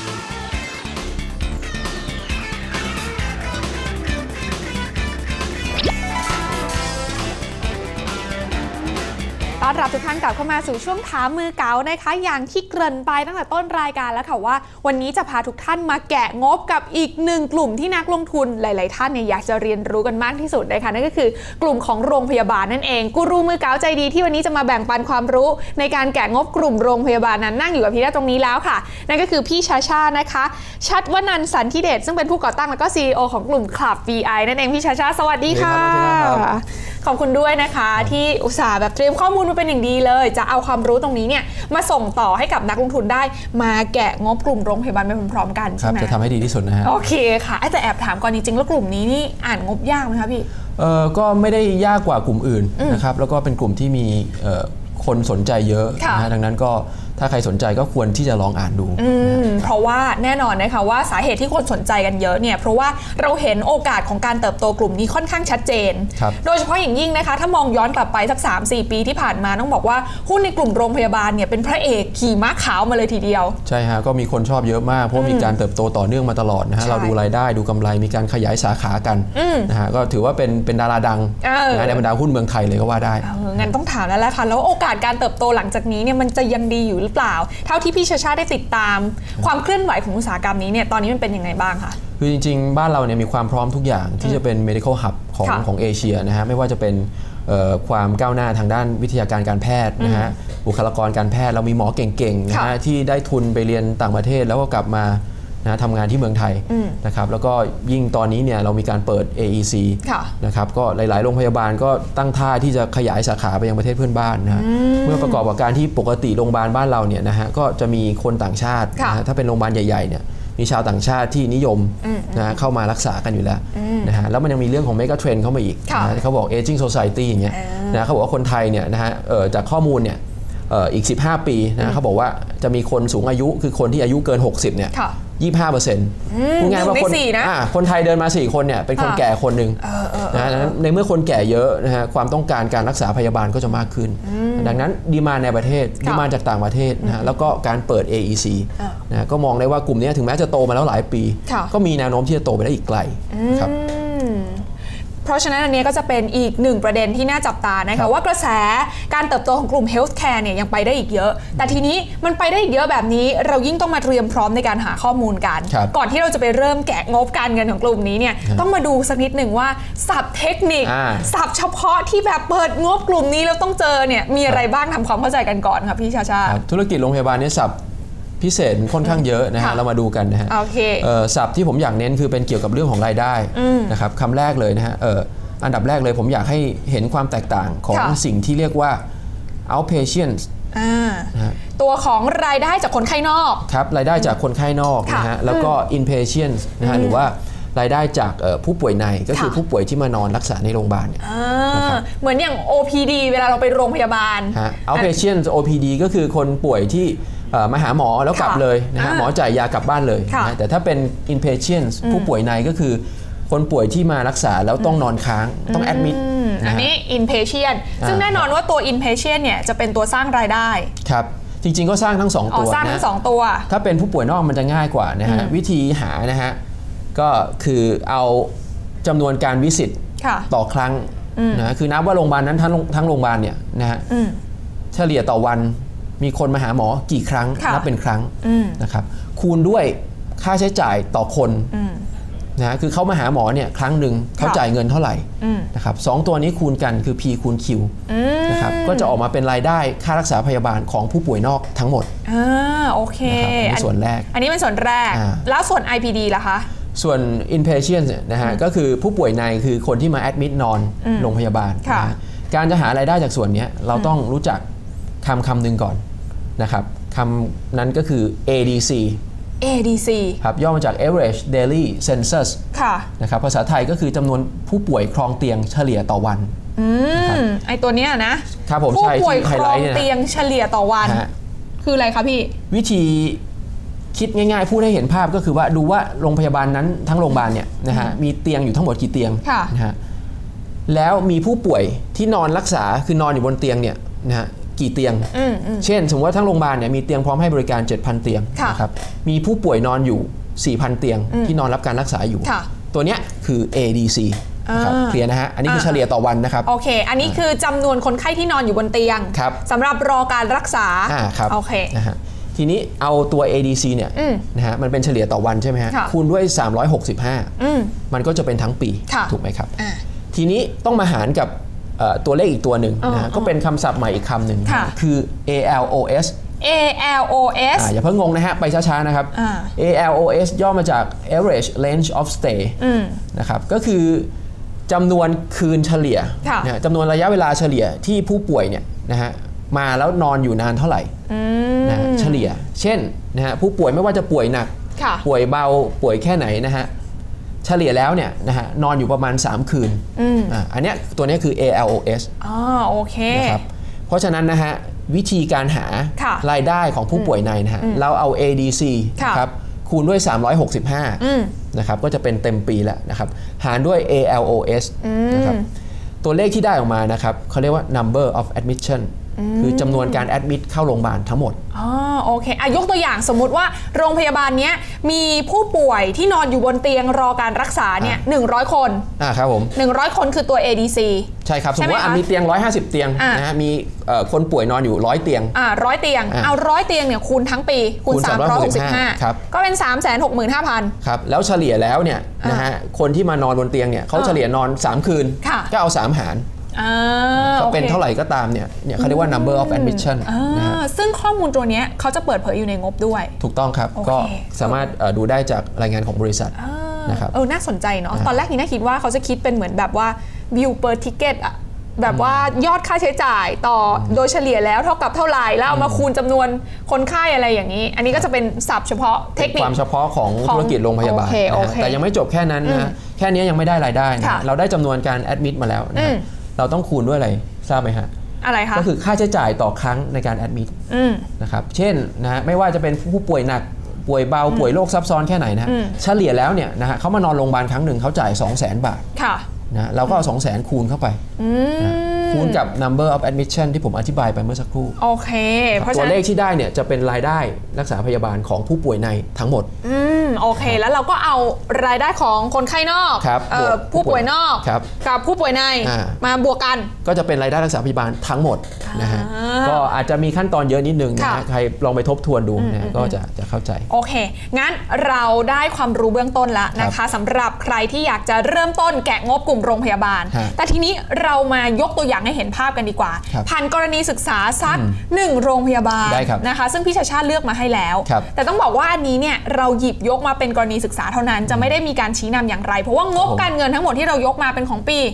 ต้อนรับทุกท่านกลับเข้ามาสู่ช่วงถามมือเก๋านะคะอย่างที่เกริ่นไปตั้งแต่ต้นรายการแล้วค่ะว่าวันนี้จะพาทุกท่านมาแกะงบกับอีกหนึ่งกลุ่มที่นักลงทุนหลายๆท่านเนี่ยอยากจะเรียนรู้กันมากที่สุดนะคะนั่นก็คือกลุ่มของโรงพยาบาลนั่นเองกูรูมือเก๋าใจดีที่วันนี้จะมาแบ่งปันความรู้ในการแกะงบกลุ่มโรงพยาบาลนั้นนั่งอยู่กับพี่ได้ตรงนี้แล้วค่ะนั่นก็คือพี่ชานะคะชัดวนันท์สันธิเดชซึ่งเป็นผู้ก่อตั้งแล้วก็ CEO ของกลุ่ม Club VI นั่นเองพี่ชาสวัสดีค่ะขอบคุณด้วยนะคะที่อุตส่าห์แบบเตรียมข้อมูลมาเป็นอย่างดีเลยจะเอาความรู้ตรงนี้เนี่ยมาส่งต่อให้กับนักลงทุนได้มาแกะงบกลุ่มโรงพยาบาลไปพร้อมๆกันใช่ไหมจะทำให้ดีที่สุดนะฮะโอเคค่ะแต่แอบถามก่อนจริงๆแล้วกลุ่มนี้นี่อ่านงบยากไหมคะพี่ก็ไม่ได้ยากกว่ากลุ่มอื่นนะครับแล้วก็เป็นกลุ่มที่มีคนสนใจเยอะนะดังนั้นก็ถ้าใครสนใจก็ควรที่จะลองอ่านดูเพราะว่าแน่นอนนะคะว่าสาเหตุที่คนสนใจกันเยอะเนี่ยเพราะว่าเราเห็นโอกาสของการเติบโตกลุ่มนี้ค่อนข้างชัดเจนโดยเฉพาะอย่างยิ่งนะคะถ้ามองย้อนกลับไปสัก 3-4 ปีที่ผ่านมาต้องบอกว่าหุ้นในกลุ่มโรงพยาบาลเนี่ยเป็นพระเอกขี่ม้าขาวมาเลยทีเดียวใช่ฮะก็มีคนชอบเยอะมากเพราะมีการเติบโตต่อเนื่องมาตลอดนะฮะเราดูรายได้ดูกำไรมีการขยายสาขากันนะฮะก็ถือว่าเป็นดาราดังในบรรดาหุ้นเมืองไทยเลยก็ว่าได้งั้นต้องถามแล้วแหละค่ะแล้วโอกาสการเติบโตหลังจากนี้เนี่ยมันจะยังดีอยู่หรือเปล่าเท่าที่พี่ชาได้ติดตามความเคลื่อนไหวของอุตสาหกรรมนี้เนี่ยตอนนี้มันเป็นยังไงบ้างคะคือจริงๆบ้านเราเนี่ยมีความพร้อมทุกอย่างที่จะเป็น medical hub ของเอเชียนะฮะไม่ว่าจะเป็นความก้าวหน้าทางด้านวิทยาการแพทย์นะฮะบุคลากรการแพทย์เรามีหมอเก่งๆนะฮะที่ได้ทุนไปเรียนต่างประเทศแล้วก็กลับมานะทำงานที่เมืองไทยนะครับแล้วก็ยิ่งตอนนี้เนี่ยเรามีการเปิด AEC นะครับก็หลายๆโรงพยาบาลก็ตั้งท่าที่จะขยายสาขาไปยังประเทศเพื่อนบ้านนะเมื่อประกอบกับการที่ปกติโรงพยาบาลบ้านเราเนี่ยนะฮะก็จะมีคนต่างชาตินะถ้าเป็นโรงพยาบาลใหญ่ๆเนี่ยมีชาวต่างชาติที่นิยมนะเข้ามารักษากันอยู่แล้วนะฮะแล้วมันยังมีเรื่องของเมกะเทรนด์เข้ามาอีกนะเขาบอก aging society อย่างเงี้ยนะเขาบอกว่าคนไทยเนี่ยนะฮะจากข้อมูลเนี่ยอีก15 ปีนะเขาบอกว่าจะมีคนสูงอายุคือคนที่อายุเกิน60เนี่ย25%พูดง่ายว่าคนไทยเดินมา4คนเนี่ยเป็นคนแก่คนหนึ่งนะในเมื่อคนแก่เยอะนะฮะความต้องการการรักษาพยาบาลก็จะมากขึ้นดังนั้นดีมานด์ในประเทศดีมานด์จากต่างประเทศนะแล้วก็การเปิด AEC นะก็มองได้ว่ากลุ่มนี้ถึงแม้จะโตมาแล้วหลายปีก็มีแนวโน้มที่จะโตไปได้อีกไกลครับเพราะฉะนั้นอันนี้ก็จะเป็นอีกหนึ่งประเด็นที่น่าจับตานะคะว่ากระแสการเติบโตของกลุ่ม Healthcare เนี่ยยังไปได้อีกเยอะแต่ทีนี้มันไปได้อีกเยอะแบบนี้เรายิ่งต้องมาเตรียมพร้อมในการหาข้อมูลกันก่อนที่เราจะไปเริ่มแกะงบการเงินของกลุ่มนี้เนี่ยต้องมาดูสักนิดหนึ่งว่าศัพท์เทคนิคศัพท์เฉพาะที่แบบเปิดงบกลุ่มนี้แล้วต้องเจอเนี่ยมีอะไรบ้างทำความเข้าใจกันก่อนค่ะพี่ชาธุรกิจโรงพยาบาลเนี่ยศัพท์พิเศษค่อนข้างเยอะนะฮะเรามาดูกันนะฮะศัพท์ที่ผมอยากเน้นคือเป็นเกี่ยวกับเรื่องของรายได้นะครับคำแรกเลยนะฮะอันดับแรกเลยผมอยากให้เห็นความแตกต่างของสิ่งที่เรียกว่า outpatient ตัวของรายได้จากคนไข้นอกครับรายได้จากคนไข้นอกนะฮะแล้วก็ inpatient นะฮะหรือว่ารายได้จากผู้ป่วยในก็คือผู้ป่วยที่มานอนรักษาในโรงพยาบาลเหมือนอย่าง OPD เวลาเราไปโรงพยาบาล outpatient OPD ก็คือคนป่วยที่มาหาหมอแล้วกลับเลยนะฮะหมอจ่ายยากลับบ้านเลยนะแต่ถ้าเป็น inpatient ผู้ป่วยในก็คือคนป่วยที่มารักษาแล้วต้องนอนค้างต้องแอดมิดอันนี้ inpatient ซึ่งแน่นอนว่าตัว inpatient เนี่ยจะเป็นตัวสร้างรายได้ครับจริงๆก็สร้างทั้ง2ตัวสร้างทั้ง2ตัวถ้าเป็นผู้ป่วยนอกมันจะง่ายกว่านะฮะวิธีหานะฮะก็คือเอาจำนวนการวิสิตต่อครั้งนะคือนับว่าโรงพยาบาลนั้นทั้งโรงพยาบาลเนี่ยนะฮะเฉลี่ยต่อวันมีคนมาหาหมอกี่ครั้งนับเป็นครั้งนะครับคูณด้วยค่าใช้จ่ายต่อคนนะคือเขามาหาหมอเนี่ยครั้งหนึ่งเขาจ่ายเงินเท่าไหร่นะครับ2ตัวนี้คูณกันคือ P คูณ Q นะครับก็จะออกมาเป็นรายได้ค่ารักษาพยาบาลของผู้ป่วยนอกทั้งหมดโอเคอันนี้ส่วนแรกอันนี้เป็นส่วนแรกแล้วส่วน IPD ล่ะคะส่วน inpatient นะฮะก็คือผู้ป่วยในคือคนที่มาแอดมิดนอนโรงพยาบาลการจะหารายได้จากส่วนนี้เราต้องรู้จักคำหนึ่งก่อนนะครับคำนั้นก็คือ ADC ครับย่อมาจาก average daily census นะครับภาษาไทยก็คือจำนวนผู้ป่วยครองเตียงเฉลี่ยต่อวันไอตัวเนี้ยนะครับผมผู้ป่วยครองเตียงเฉลี่ยต่อวันคืออะไรคะพี่วิธีคิดง่ายๆพูดให้เห็นภาพก็คือว่าดูว่าโรงพยาบาลนั้นทั้งโรงพยาบาลเนี่ยนะฮะมีเตียงอยู่ทั้งหมดกี่เตียงนะฮะแล้วมีผู้ป่วยที่นอนรักษาคือนอนอยู่บนเตียงเนี่ยนะฮะกี่เตียงเช่นสมมติว่าทั้งโรงพยาบาลเนี่ยมีเตียงพร้อมให้บริการ 7,000 เตียงนะครับมีผู้ป่วยนอนอยู่ 4,000 เตียงที่นอนรับการรักษาอยู่ตัวเนี้ยคือ ADC นะครับเคลียร์นะฮะอันนี้คือเฉลี่ยต่อวันนะครับโอเคอันนี้คือจำนวนคนไข้ที่นอนอยู่บนเตียงสำหรับรอการรักษาครับโอเคนะฮะทีนี้เอาตัว ADC เนี่ยนะฮะมันเป็นเฉลี่ยต่อวันใช่ไหมฮะคูณด้วย365มันก็จะเป็นทั้งปีถูกไหมครับทีนี้ต้องมาหารกับตัวเลขอีกตัวหนึ่งนะก็เป็นคำศัพท์ใหม่อีกคำหนึ่งคือ ALOS อย่าเพิ่งงงนะฮะไปช้าๆนะครับ ALOS ย่อมาจาก average length of stay นะครับก็คือจำนวนคืนเฉลี่ยนะจำนวนระยะเวลาเฉลี่ยที่ผู้ป่วยเนี่ยนะฮะมาแล้วนอนอยู่นานเท่าไหร่นะเฉลี่ยเช่นนะฮะผู้ป่วยไม่ว่าจะป่วยหนักป่วยเบาป่วยแค่ไหนนะฮะเฉลี่ยแล้วเนี่ยนะฮะนอนอยู่ประมาณ3คืนอันนี้ตัวนี้คือ ALOS โอเคนะครับเพราะฉะนั้นนะฮะวิธีการหารายได้ของผู้ป่วยในนะฮะเราเอา ADC ครับคูณด้วย365นะครับก็จะเป็นเต็มปีแล้วนะครับหารด้วย ALOS นะครับตัวเลขที่ได้ออกมานะครับเขาเรียกว่า number of admission คือจำนวนการแอดมิดเข้าโรงพยาบาลทั้งหมดโอเคยกตัวอย่างสมมุติว่าโรงพยาบาลนี้มีผู้ป่วยที่นอนอยู่บนเตียงรอการรักษาเนี่ย100 คนครับผม 100 คนคือตัว ADC ใช่ครับสมมติว่ามีเตียง150เตียงนะฮะมีคนป่วยนอนอยู่100เตียง 100เตียงเอา100เตียงเนี่ยคูณทั้งปีคูณ365ก็เป็น 365,000 ครับแล้วเฉลี่ยแล้วเนี่ยนะฮะคนที่มานอนบนเตียงเนี่ยเขาเฉลี่ยนอน3คืนก็เอา3หารก็เป็นเท่าไหร่ก็ตามเนี่ยเขาเรียกว่า number of admission ซึ่งข้อมูลตัวนี้เขาจะเปิดเผยอยู่ในงบด้วยถูกต้องครับก็สามารถดูได้จากรายงานของบริษัทนะครับน่าสนใจเนาะตอนแรกนี่น่าคิดว่าเขาจะคิดเป็นเหมือนแบบว่า view per ticket อะแบบว่ายอดค่าใช้จ่ายต่อโดยเฉลี่ยแล้วเท่ากับเท่าไหร่แล้วเอามาคูณจำนวนคนไข้อะไรอย่างนี้อันนี้ก็จะเป็นศัพท์เฉพาะเทคนิคความเฉพาะของธุรกิจโรงพยาบาลแต่ยังไม่จบแค่นั้นนะแค่นี้ยังไม่ได้รายได้นะเราได้จำนวนการแอดมิดมาแล้วนะเราต้องคูณด้วยอะไรทราบไหมฮะอะไรคะก็คือค่าใช้จ่ายต่อครั้งในการแอดมิดนะครับเช่นนะไม่ว่าจะเป็นผู้ป่วยหนักป่วยเบาป่วยโรคซับซ้อนแค่ไหนนะเฉลี่ยแล้วเนี่ยนะฮะเขามานอนโรงพยาบาลครั้งหนึ่งเขาจ่าย 200,000 บาทนะเราก็เอา 200,000 คูณเข้าไปคูณกับ number of admission ที่ผมอธิบายไปเมื่อสักครู่โอเคตัวเลขที่ได้เนี่ยจะเป็นรายได้รักษาพยาบาลของผู้ป่วยในทั้งหมดโอเคแล้วเราก็เอารายได้ของคนไข้นอกผู้ป่วยนอกกับผู้ป่วยในมาบวกกันก็จะเป็นรายได้รักษาพยาบาลทั้งหมดนะฮะก็อาจจะมีขั้นตอนเยอะนิดนึงนะใครลองไปทบทวนดูนะก็จะเข้าใจโอเคงั้นเราได้ความรู้เบื้องต้นแล้วนะคะสำหรับใครที่อยากจะเริ่มต้นแกะงบกลุ่มโรงพยาบาลแต่ทีนี้เรามายกตัวอย่างให้เห็นภาพกันดีกว่าผ่านกรณีศึกษาสัก1โรงพยาบาลนะคะซึ่งพี่ชาชาเลือกมาให้แล้วแต่ต้องบอกว่าอันนี้เนี่ยเราหยิบยกมาเป็นกรณีศึกษาเท่านั้นจะไม่ได้มีการชี้นำอย่างไรเพราะว่างบการเงินทั้งหมดที่เรายกมาเป็นของปี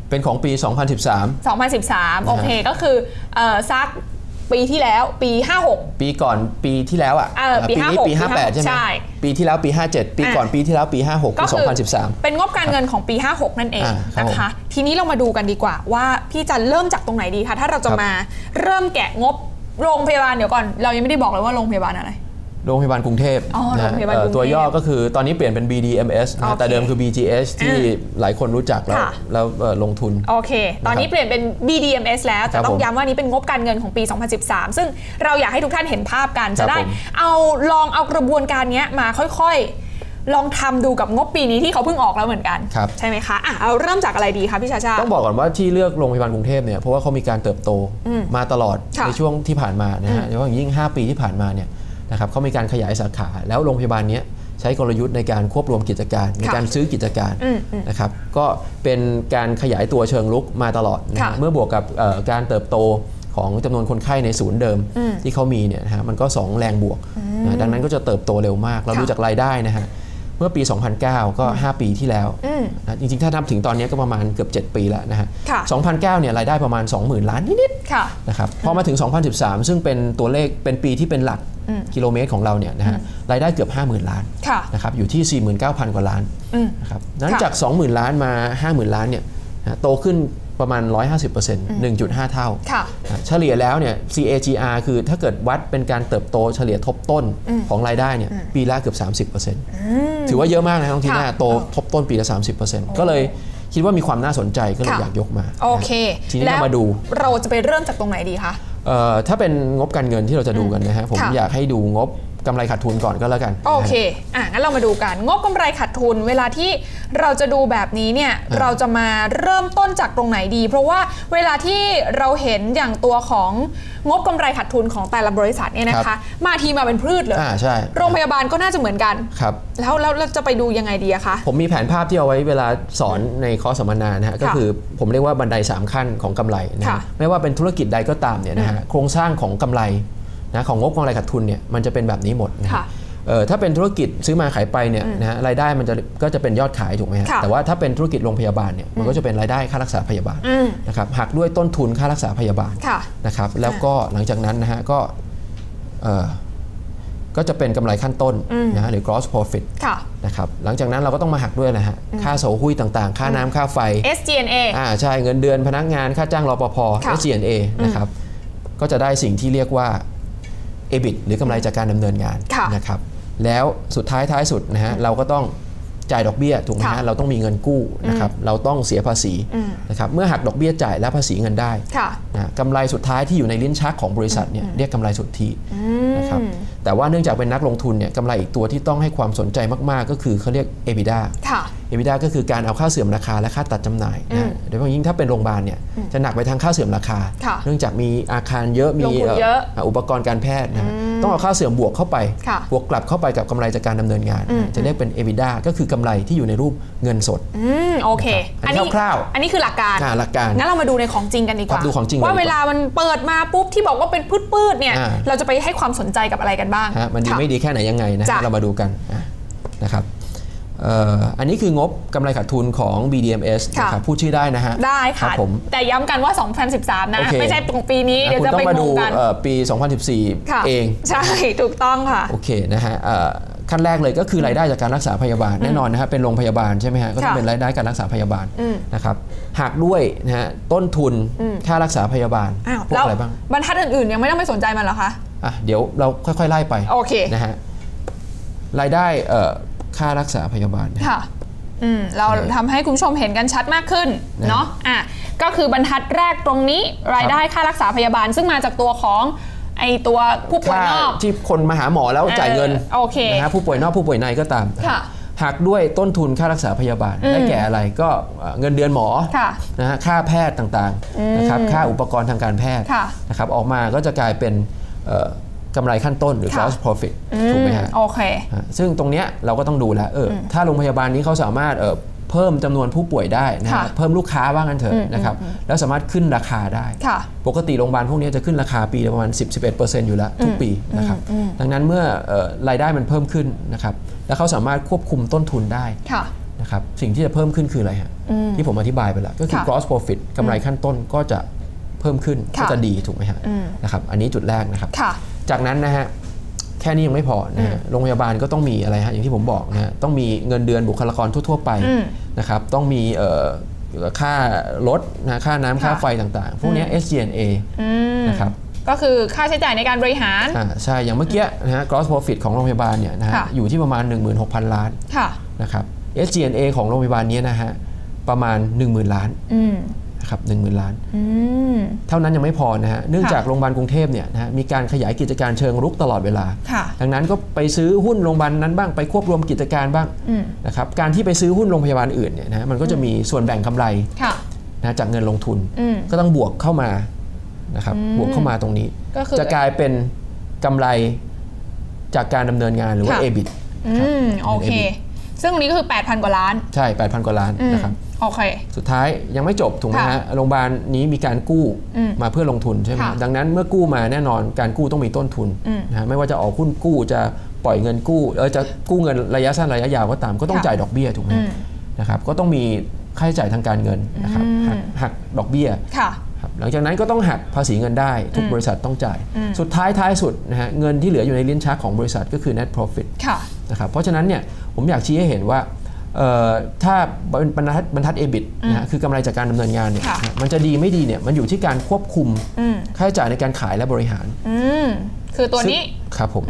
2013โอเคก็คือสักปีที่แล้วปี56 ปีก่อนปีที่แล้วปีนี้ปี58ใช่ไหมปีที่แล้วปี57ปีก่อนปีที่แล้วปี56ปี2013 เป็นงบการเงินของปี56นั่นเองนะคะทีนี้เรามาดูกันดีกว่าว่าพี่จะเริ่มจากตรงไหนดีคะถ้าเราจะมาเริ่มแกะงบโรงพยาบาลเดี๋ยวก่อนเรายังไม่ได้บอกเลยว่าโรงพยาบาลอะไรโรงพยาบาลกรุงเทพตัวย่อก็คือตอนนี้เปลี่ยนเป็น BDMS แต่เดิมคือ BGS ที่หลายคนรู้จักแล้วลงทุนโอเคตอนนี้เปลี่ยนเป็น BDMS แล้วแต่ต้องย้ำว่านี้เป็นงบการเงินของปี2013ซึ่งเราอยากให้ทุกท่านเห็นภาพกันจะได้ลองเอากระบวนการนี้มาค่อยๆลองทำดูกับงบปีนี้ที่เขาเพิ่งออกแล้วเหมือนกันใช่ไหมคะเอาเริ่มจากอะไรดีคะพี่ชาชาต้องบอกก่อนว่าที่เลือกโรงพยาบาลกรุงเทพเนี่ยเพราะว่าเขามีการเติบโตมาตลอดในช่วงที่ผ่านมานะฮะโดยเฉพาะยิ่ง5ปีที่ผ่านมาเนี่ยนะครับเขามีการขยายสาขาแล้วโรงพยาบาลนี้ใช้กลยุทธ์ในการควบรวมกิจการในการซื้อกิจการนะครับก็เป็นการขยายตัวเชิงลุกมาตลอดนะเมื่อบวกกับการเติบโตของจำนวนคนไข้ในศูนย์เดิมที่เขามีเนี่ยนะฮะมันก็2แรงบวกดังนั้นก็จะเติบโตเร็วมากเราดูจากรายได้นะฮะเมื่อปี2009ก็5ปีที่แล้วจริงๆถ้านับถึงตอนนี้ก็ประมาณเกือบ7ปีแล้วนะฮะ2009เนี่ยรายได้ประมาณ 20,000 ล้านนิดๆนะครับพอมาถึง2013ซึ่งเป็นตัวเลขเป็นปีที่เป็นหลักกิโลเมตรของเราเนี่ยนะฮะรายได้เกือบ 50,000 ล้านนะครับอยู่ที่ 49,000 กว่าล้านนะครับนั้นจาก 20,000 ล้านมา 50,000 ล้านเนี่ยโตขึ้นประมาณ 150% 1.5 เท่าเฉลี่ยแล้วเนี่ย CAGR คือถ้าเกิดวัดเป็นการเติบโตเฉลี่ยทบต้นของรายได้เนี่ยปีละเกือบ 30% ถือว่าเยอะมากนะน้องทีน่าโตทบต้นปีละ 30% ก็เลยคิดว่ามีความน่าสนใจก็เลยอยากยกมาโอเคทีนี้เรามาดูเราจะไปเริ่มจากตรงไหนดีคะถ้าเป็นงบการเงินที่เราจะดูกันนะฮะผมอยากให้ดูงบกำไรขาดทุนก่อนก็แล้วกันโอเคงั้นเรามาดูกันงบกำไรขาดทุนเวลาที่เราจะดูแบบนี้เนี่ยเราจะมาเริ่มต้นจากตรงไหนดีเพราะว่าเวลาที่เราเห็นอย่างตัวของงบกำไรขาดทุนของแต่ละบริษัทเนี่ยนะคะมาทีมาเป็นพืชเลยใช่โรงพยาบาลก็น่าจะเหมือนกันครับแล้วเราจะไปดูยังไงดีคะผมมีแผนภาพที่เอาไว้เวลาสอนในคอร์สสัมมนานะฮะก็คือผมเรียกว่าบันได3ขั้นของกำไรนะไม่ว่าเป็นธุรกิจใดก็ตามเนี่ยนะฮะโครงสร้างของกำไรนะของงบกำไรขาดทุนเนี่ยมันจะเป็นแบบนี้หมดนะถ้าเป็นธุรกิจซื้อมาขายไปเนี่ยนะรายได้มันก็จะเป็นยอดขายถูกไหมฮะแต่ว่าถ้าเป็นธุรกิจโรงพยาบาลเนี่ยมันก็จะเป็นรายได้ค่ารักษาพยาบาลนะครับหักด้วยต้นทุนค่ารักษาพยาบาลนะครับแล้วก็หลังจากนั้นนะฮะก็จะเป็นกำไรขั้นต้นนะฮะหรือ gross profit นะครับหลังจากนั้นเราก็ต้องมาหักด้วยนะฮะค่าโสหุ้ยต่างๆค่าน้ำค่าไฟ SG&A ใช่เงินเดือนพนักงานค่าจ้างรปภ SG&A นะครับก็จะได้สิ่งที่เรียกว่า EBIT หรือกำไรจากการดำเนินงานนะครับแล้วสุดท้ายสุดนะฮะเราก็ต้องจ่ายดอกเบี้ยถูกไหมฮะเราต้องมีเงินกู้นะครับเราต้องเสียภาษีนะครับเมื่อหักดอกเบี้ยจ่ายและภาษีเงินได้นะกำไรสุดท้ายที่อยู่ในลิ้นชักของบริษัทเนี่ยเรียกกำไรสุทธินะครับแต่ว่าเนื่องจากเป็นนักลงทุนเนี่ยกำไรอีกตัวที่ต้องให้ความสนใจมากๆก็คือเขาเรียก EBITDA EBITDA ก็คือการเอาค่าเสื่อมราคาและค่าตัดจำหน่ายนะโดยเฉพาะยิ่งถ้าเป็นโรงพยาบาลเนี่ยจะหนักไปทางค่าเสื่อมราคาเนื่องจากมีอาคารเยอะมีอุปกรณ์การแพทย์นะต้องเอาค่าเสื่อมบวกเข้าไปบวกกลับเข้าไปกับกำไรจากการดำเนินงานจะเรียกเป็น EBITDA ก็คือกำไรที่อยู่ในรูปเงินสดโอเคอันนี้คร่าวๆอันนี้คือหลักการงั้นเรามาดูในของจริงกันดีกว่าดูของจริงว่าเวลามันเปิดมาปุ๊บที่บอกว่าเป็นพืชเนี่ยเราจะไปให้ความสนใจกับอะไรกันบ้างมันดีไม่ดีแค่ไหนยังไงนะเรามาดูกันนะครับอันนี้คืองบกำไรขาดทุนของ BDMs นะครับพูดชื่อได้นะฮะได้ค่ะแต่ย้ำกันว่า 2013 นะไม่ใช่ของปีนี้เดี๋ยวจะไปดูกันปี 2014 เองใช่ถูกต้องค่ะโอเคนะฮะขั้นแรกเลยก็คือรายได้จากการรักษาพยาบาลแน่นอนนะฮะเป็นโรงพยาบาลใช่ไหมฮะก็ต้องเป็นรายได้การรักษาพยาบาลนะครับหักด้วยนะฮะต้นทุนค่ารักษาพยาบาลพวกอะไรบ้างบรรทัดอื่นๆยังไม่ต้องไปสนใจมันเหรอคะเดี๋ยวเราค่อยๆไล่ไปโอเคนะฮะรายได้ค่ารักษาพยาบาลค่ะเราทำให้คุณผู้ชมเห็นกันชัดมากขึ้นเนาะก็คือบรรทัดแรกตรงนี้รายได้ค่ารักษาพยาบาลซึ่งมาจากตัวของไอตัวผู้ป่วยนอกที่คนมาหาหมอแล้วจ่ายเงินโอเคนะฮะผู้ป่วยนอกผู้ป่วยในก็ตามหักด้วยต้นทุนค่ารักษาพยาบาลได้แก่อะไรก็เงินเดือนหมอนะฮะค่าแพทย์ต่างๆนะครับค่าอุปกรณ์ทางการแพทย์นะครับออกมาก็จะกลายเป็นกำไรขั้นต้นหรือ gross profit ถูกไหมฮะโอเคซึ่งตรงเนี้ยเราก็ต้องดูแล้วถ้าโรงพยาบาลนี้เขาสามารถเพิ่มจำนวนผู้ป่วยได้นะเพิ่มลูกค้าบ้างกันเถอะนะครับแล้วสามารถขึ้นราคาได้ปกติโรงพยาบาลพวกนี้จะขึ้นราคาปีละประมาณ 10-11% อยู่แล้วทุกปีนะครับดังนั้นเมื่อรายได้มันเพิ่มขึ้นนะครับแล้วเขาสามารถควบคุมต้นทุนได้นะครับสิ่งที่จะเพิ่มขึ้นคืออะไรฮะที่ผมอธิบายไปแล้วก็คือ gross profit กำไรขั้นต้นก็จะเพิ่มขึ้นก็จะดีถูกไหมฮะนะครับอันนี้จุดแรกนะครับจากนั้นนะฮะแค่นี้ยังไม่พอนะฮะโรงพยาบาลก็ต้องมีอะไรฮะอย่างที่ผมบอกนะฮะต้องมีเงินเดือนบุคลากรทั่วๆไปนะครับต้องมีค่ารถนะค่าน้ำค่าไฟต่างๆพวกนี้ SG&A นะครับก็คือค่าใช้จ่ายในการบริหารใช่อย่างเมื่อกี้นะฮะ gross profit ของโรงพยาบาลเนี่ยนะฮะอยู่ที่ประมาณ 16,000 ล้านนะครับ SG&A ของโรงพยาบาลนี้นะฮะประมาณ 10,000 ล้านครับ10,000 ล้านเท่านั้นยังไม่พอนะฮะเนื่องจากโรงพยาบาลกรุงเทพเนี่ยนะฮะมีการขยายกิจการเชิงรุกตลอดเวลาดังนั้นก็ไปซื้อหุ้นโรงพยาบาลนั้นบ้างไปควบรวมกิจการบ้างนะครับการที่ไปซื้อหุ้นโรงพยาบาลอื่นเนี่ยนะมันก็จะมีส่วนแบ่งกำไรนะจากเงินลงทุนก็ต้องบวกเข้ามานะครับบวกเข้ามาตรงนี้จะกลายเป็นกำไรจากการดำเนินงานหรือว่า EBIT โอเคซึ่งตรงนี้ก็คือ 8,000 กว่าล้านใช่ 8,000 กว่าล้านนะครับโอเคสุดท้ายยังไม่จบถูกไหมฮะโรงพยาบาลนี้มีการกู้มาเพื่อลงทุนใช่ไหมดังนั้นเมื่อกู้มาแน่นอนการกู้ต้องมีต้นทุนนะไม่ว่าจะออกหุ้นกู้จะปล่อยเงินกู้จะกู้เงินระยะสั้นระยะยาวก็ตามก็ต้องจ่ายดอกเบี้ยถูกไหมนะครับก็ต้องมีค่าใช้จ่ายทางการเงินนะครับหักดอกเบี้ยหลังจากนั้นก็ต้องหักภาษีเงินได้ทุกบริษัทต้องจ่ายสุดท้ายสุดนะฮะเงินที่เหลืออยู่ในลิ้นชักของบริษัทก็คือ net profit นะครับเพราะฉะนั้นเนี่ยผมอยากชี้ให้เห็นว่าถ้าบรรทัด EBIT นะคือกำไรจากการดำเนินงานเนี่ยมันจะดีไม่ดีเนี่ยมันอยู่ที่การควบคุมค่าใช้จ่ายในการขายและบริหารคือตัวนี้ครับผมใช่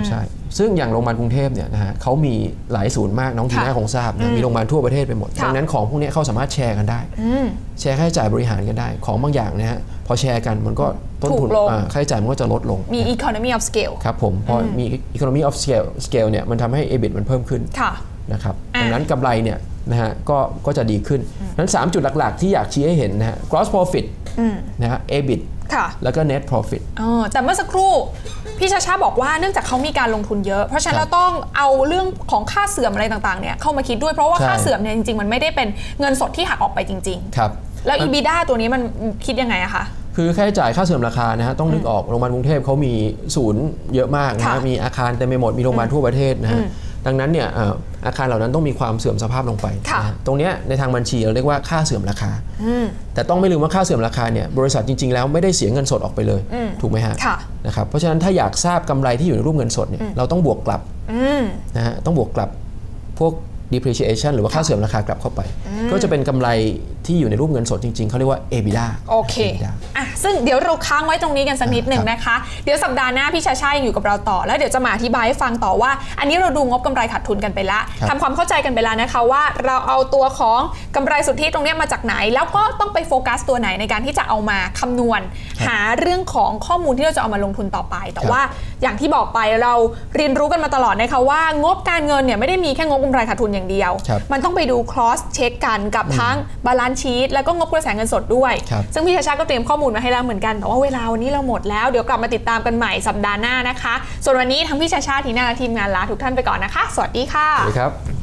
ซึ่งอย่างโรงพยาบาลกรุงเทพเนี่ยนะฮะเขามีหลายศูนย์มากน้องทีน่าคงทราบนะมีโรงพยาบาลทั่วประเทศไปหมดดังนั้นของพวกนี้เขาสามารถแชร์กันได้แชร์ค่าใช้จ่ายบริหารกันได้ของบางอย่างนะฮะพอแชร์กันมันก็ต้นทุนค่าใช้จ่ายมันก็จะลดลงมี economy of scale ครับผมพอมี economy of scale เนี่ยมันทำให้ EBIT มันเพิ่มขึ้นนะครับดังนั้นกำไรเนี่ยนะฮะก็จะดีขึ้นนั้น3จุดหลักๆที่อยากชี้ให้เห็นนะฮะ gross profit นะฮะ EBIT แล้วก็ net profit แต่เมื่อสักครู่พี่ชาบอกว่าเนื่องจากเขามีการลงทุนเยอะเพราะฉะนั้นเราต้องเอาเรื่องของค่าเสื่อมอะไรต่างๆเนี่ยเข้ามาคิดด้วยเพราะว่าค่าเสื่อมเนี่ยจริงๆมันไม่ได้เป็นเงินสดที่หักออกไปจริงๆครับแล้ว EBITDA ตัวนี้มันคิดยังไงอะคะคือค่าใช้จ่ายค่าเสื่อมราคานะฮะต้องนึกออกโรงพยาบาลกรุงเทพเขามีศูนย์เยอะมากนะฮะมีอาคารเต็มไปหมดมีโรงพยาบาลทั่วประเทศนะฮะดังนั้นเนี่ยอาคารเหล่านั้นต้องมีความเสื่อมสภาพลงไปนะตรงนี้ในทางบัญชีเราเรียกว่าค่าเสื่อมราคาแต่ต้องไม่ลืมว่าค่าเสื่อมราคาเนี่ยบริษัทจริงๆแล้วไม่ได้เสียเงินสดออกไปเลยถูกไหมฮะนะครับเพราะฉะนั้นถ้าอยากทราบกำไรที่อยู่ในรูปเงินสดเนี่ยเราต้องบวกกลับนะฮะต้องบวกกลับพวก depreciation หรือว่าค่าเสื่อมราคากลับเข้าไปก็จะเป็นกำไรที่อยู่ในรูปเงินสดจริงๆเขาเรียกว่า EBITDA โอเคซึ่งเดี๋ยวเราค้างไว้ตรงนี้กันสักนิดหนึ่งนะคะเดี๋ยวสัปดาห์หน้าพี่ชายังอยู่กับเราต่อแล้วเดี๋ยวจะมาอธิบายให้ฟังต่อว่าอันนี้เราดูงบกำไรขาดทุนกันไปแล้วทำความเข้าใจกันไปแล้วนะคะว่าเราเอาตัวของกำไรสุทธิตรงนี้มาจากไหนแล้วก็ต้องไปโฟกัสตัวไหนในการที่จะเอามาคำนวณหาเรื่องของข้อมูลที่เราจะเอามาลงทุนต่อไปแต่ว่าอย่างที่บอกไปเราเรียนรู้กันมาตลอดนะคะว่างบการเงินเนี่ยไม่ได้มีแค่งบกำไรขาดทุนอย่างเดียวมันต้องไปดู cross check กันกับทั้ง balance sheet แล้วก็งบกระแสเงินสดด้วยซึ่งพี่ชาก็เตรียมข้อมูลมาให้แล้วเหมือนกันแต่ว่าเวลาวันนี้เราหมดแล้วเดี๋ยวกลับมาติดตามกันใหม่สัปดาห์หน้านะคะส่วนวันนี้ทั้งพี่ชาทีน่าและทีมงานลาทุกท่านไปก่อนนะคะสวัสดีค่ะสวัสดีครับ